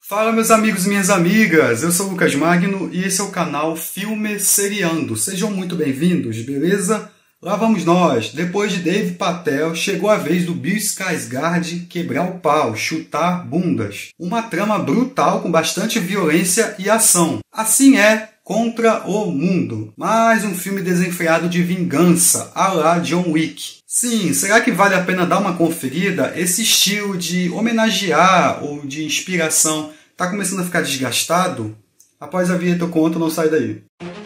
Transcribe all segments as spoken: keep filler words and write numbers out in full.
Fala meus amigos e minhas amigas, eu sou o Lucas Magno e esse é o canal Filme Seriando. Sejam muito bem-vindos, beleza? Lá vamos nós. Depois de Dave Patel, chegou a vez do Bill Skarsgård quebrar o pau, chutar bundas. Uma trama brutal com bastante violência e ação. Assim é Contra o Mundo. Mais um filme desenfreado de vingança, à la John Wick. Sim, será que vale a pena dar uma conferida? Esse estilo de homenagear ou de inspiração está começando a ficar desgastado? Após a vinheta eu conto, não sai daí.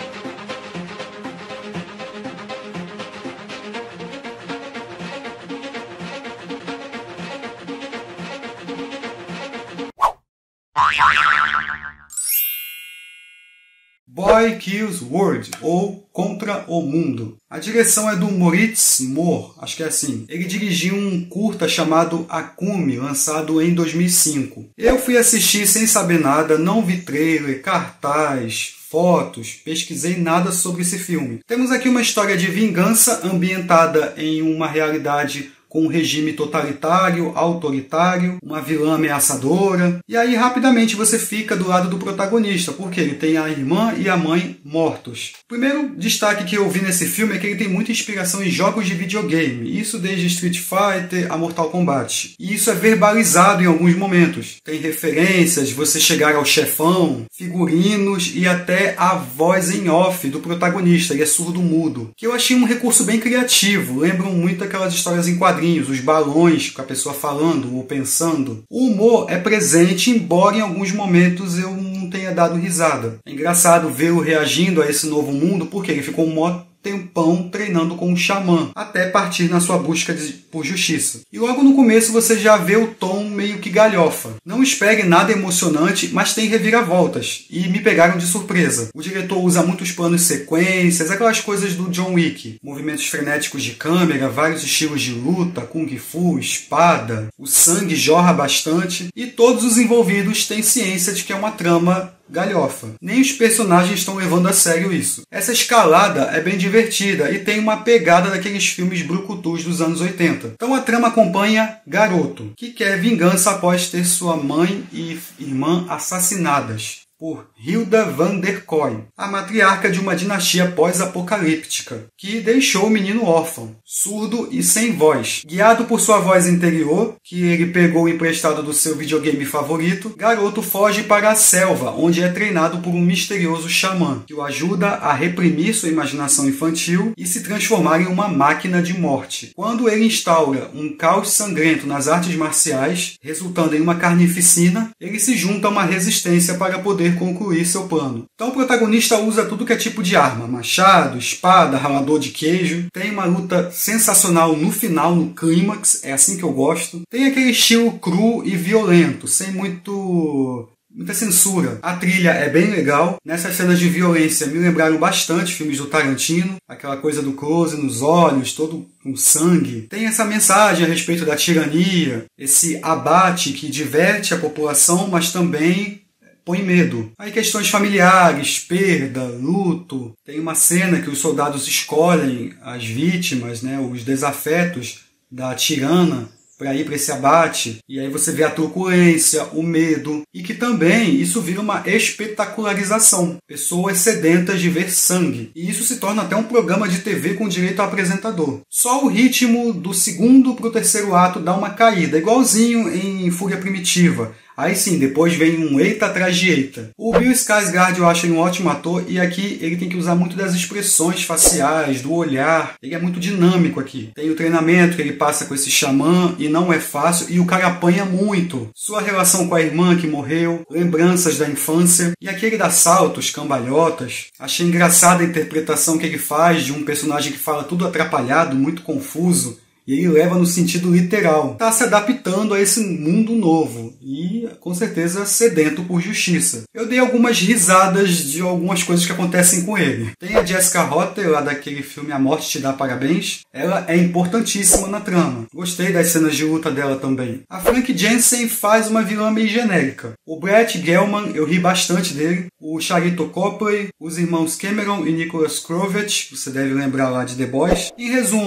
Boy Kills World, ou Contra o Mundo. A direção é do Moritz Moore, acho que é assim. Ele dirigiu um curta chamado Akumi, lançado em dois mil e cinco. Eu fui assistir sem saber nada, não vi trailer, cartaz, fotos, pesquisei nada sobre esse filme. Temos aqui uma história de vingança ambientada em uma realidade com um regime totalitário, autoritário, uma vilã ameaçadora. E aí, rapidamente, você fica do lado do protagonista, porque ele tem a irmã e a mãe mortos. O primeiro destaque que eu vi nesse filme é que ele tem muita inspiração em jogos de videogame. Isso desde Street Fighter a Mortal Kombat. E isso é verbalizado em alguns momentos. Tem referências, você chegar ao chefão, figurinos e até a voz em off do protagonista. Ele é surdo-mudo. Que eu achei um recurso bem criativo. Lembram muito aquelas histórias em quadrinhos, os balões com a pessoa falando ou pensando. O humor é presente, embora em alguns momentos eu não tenha dado risada. É engraçado vê-lo reagindo a esse novo mundo, porque ele ficou um mó tempão treinando com um xamã, até partir na sua busca de, por justiça. E logo no começo você já vê o tom meio que galhofa. Não espere nada emocionante, mas tem reviravoltas, e me pegaram de surpresa. O diretor usa muitos planos sequências, aquelas coisas do John Wick. Movimentos frenéticos de câmera, vários estilos de luta, kung fu, espada, o sangue jorra bastante, e todos os envolvidos têm ciência de que é uma trama galhofa. Nem os personagens estão levando a sério isso. Essa escalada é bem divertida e tem uma pegada daqueles filmes brucutus dos anos oitenta. Então a trama acompanha Garoto, que quer vingança após ter sua mãe e irmã assassinadas por Hilda van der Kooi, a matriarca de uma dinastia pós-apocalíptica, que deixou o menino órfão, surdo e sem voz. Guiado por sua voz interior, que ele pegou emprestado do seu videogame favorito, Garoto foge para a selva, onde é treinado por um misterioso xamã, que o ajuda a reprimir sua imaginação infantil e se transformar em uma máquina de morte. Quando ele instaura um caos sangrento nas artes marciais, resultando em uma carnificina, ele se junta a uma resistência para poder concluir seu plano. Então o protagonista usa tudo que é tipo de arma, machado, espada, ralador de queijo. Tem uma luta sensacional no final, no clímax, é assim que eu gosto. Tem aquele estilo cru e violento, sem muito... muita censura. A trilha é bem legal. Nessas cenas de violência me lembraram bastante filmes do Tarantino. Aquela coisa do close nos olhos, todo com sangue. Tem essa mensagem a respeito da tirania, esse abate que diverte a população, mas também põe medo. Aí questões familiares, perda, luto. Tem uma cena que os soldados escolhem as vítimas, né, os desafetos da tirana para ir para esse abate. E aí você vê a truculência, o medo. E que também isso vira uma espetacularização. Pessoas sedentas de ver sangue. E isso se torna até um programa de T V com direito a apresentador. Só o ritmo do segundo para o terceiro ato dá uma caída, igualzinho em Fúria Primitiva. Aí sim, depois vem um eita atrás de eita. O Bill Skarsgård eu acho ele um ótimo ator e aqui ele tem que usar muito das expressões faciais, do olhar. Ele é muito dinâmico aqui. Tem o treinamento que ele passa com esse xamã e não é fácil e o cara apanha muito. Sua relação com a irmã que morreu, lembranças da infância e aqui ele dá saltos, cambalhotas. Achei engraçada a interpretação que ele faz de um personagem que fala tudo atrapalhado, muito confuso. E ele leva no sentido literal. Está se adaptando a esse mundo novo e, com certeza, sedento por justiça. Eu dei algumas risadas de algumas coisas que acontecem com ele. Tem a Jessica Rother, lá daquele filme A Morte Te Dá Parabéns. Ela é importantíssima na trama. Gostei das cenas de luta dela também. A Frank Jensen faz uma vilã meio genérica. O Brett Gelman, eu ri bastante dele. O Charito Copley, os irmãos Cameron e Nicholas Crovett, você deve lembrar lá de The Boys. Em resumo,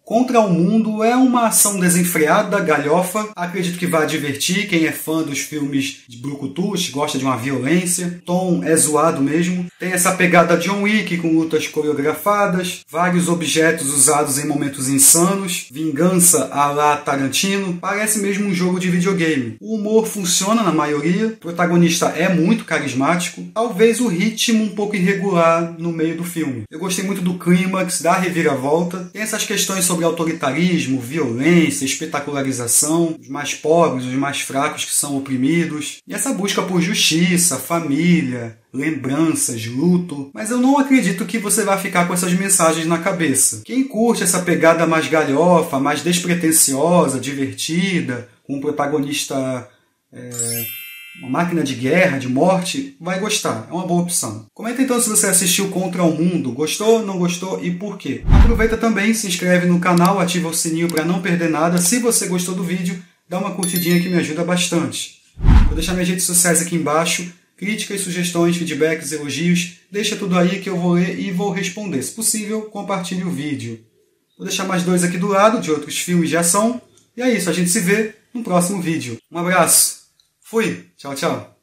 Contra o Mundo é uma ação desenfreada, galhofa. Acredito que vai divertir quem é fã dos filmes de brucutus, gosta de uma violência. O tom é zoado mesmo. Tem essa pegada John Wick com lutas coreografadas, vários objetos usados em momentos insanos, vingança à la Tarantino. Parece mesmo um jogo de videogame. O humor funciona na maioria, o protagonista é muito carismático, talvez o ritmo um pouco irregular no meio do filme. Eu gostei muito do clímax, da reviravolta. Tem essas questões sobre autoritarismo, violência, espetacularização, os mais pobres, os mais fracos que são oprimidos, e essa busca por justiça, família, lembranças, luto, mas eu não acredito que você vai ficar com essas mensagens na cabeça. Quem curte essa pegada mais galhofa, mais despretensiosa, divertida, com um protagonista é, uma máquina de guerra, de morte, vai gostar. É uma boa opção. Comenta então se você assistiu Contra o Mundo. Gostou, não gostou e por quê? Aproveita também, se inscreve no canal, ativa o sininho para não perder nada. Se você gostou do vídeo, dá uma curtidinha que me ajuda bastante. Vou deixar minhas redes sociais aqui embaixo. Críticas, sugestões, feedbacks, elogios. Deixa tudo aí que eu vou ler e vou responder. Se possível, compartilhe o vídeo. Vou deixar mais dois aqui do lado, de outros filmes de ação. E é isso, a gente se vê no próximo vídeo. Um abraço. Fui. Tchau, tchau.